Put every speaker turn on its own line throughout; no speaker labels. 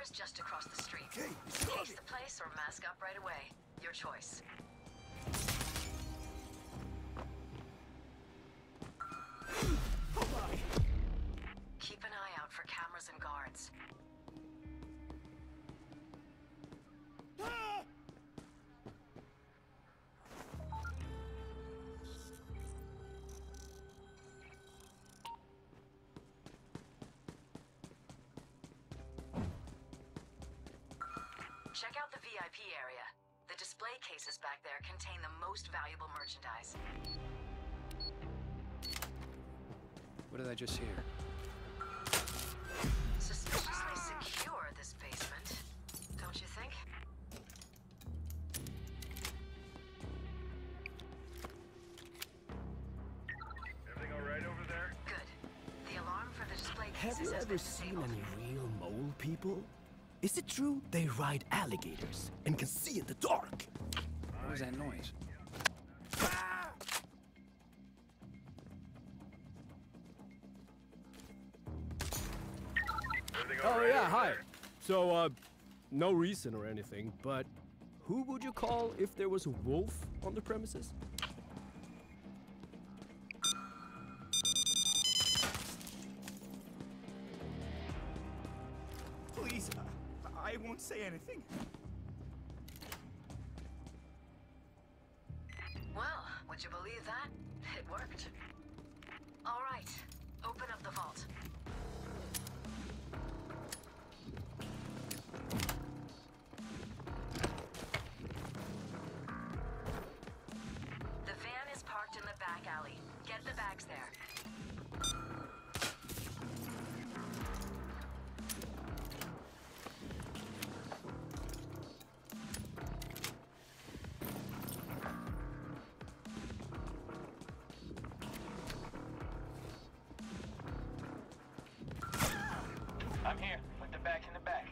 is just across the street.
Okay,
Ace the place or mask up right away. Your choice.
Oh my!
Keep an eye out for cameras and guards.
Ah!
Check out the VIP area. The display cases back there contain the most valuable merchandise.
What did I just hear?
Suspiciously secure, this basement. Don't you think?
Everything all right over there?
Good. The alarm for the display
Have
cases
you
has
ever
been
seen
disabled.
any real mole people? Is it true they ride alligators and can see in the dark?
What was that noise?
Ah!
Everything all
Oh
right
yeah,
over
hi.
there?
So, no reason or anything, but who would you call if there was a wolf on the premises?
Please, I won't say anything.
Well, would you believe that? It worked. All right, open up the vault. The van is parked in the back alley. Get the bags there.
I'm here. Put the bags in the back.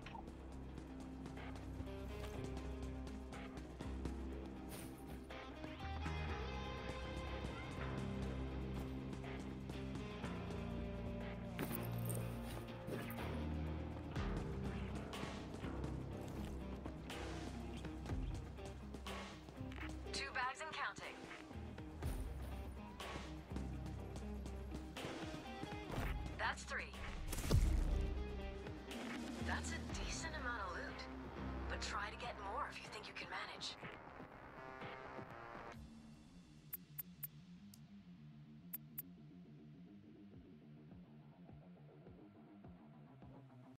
Two bags and counting. That's three. That's a deal.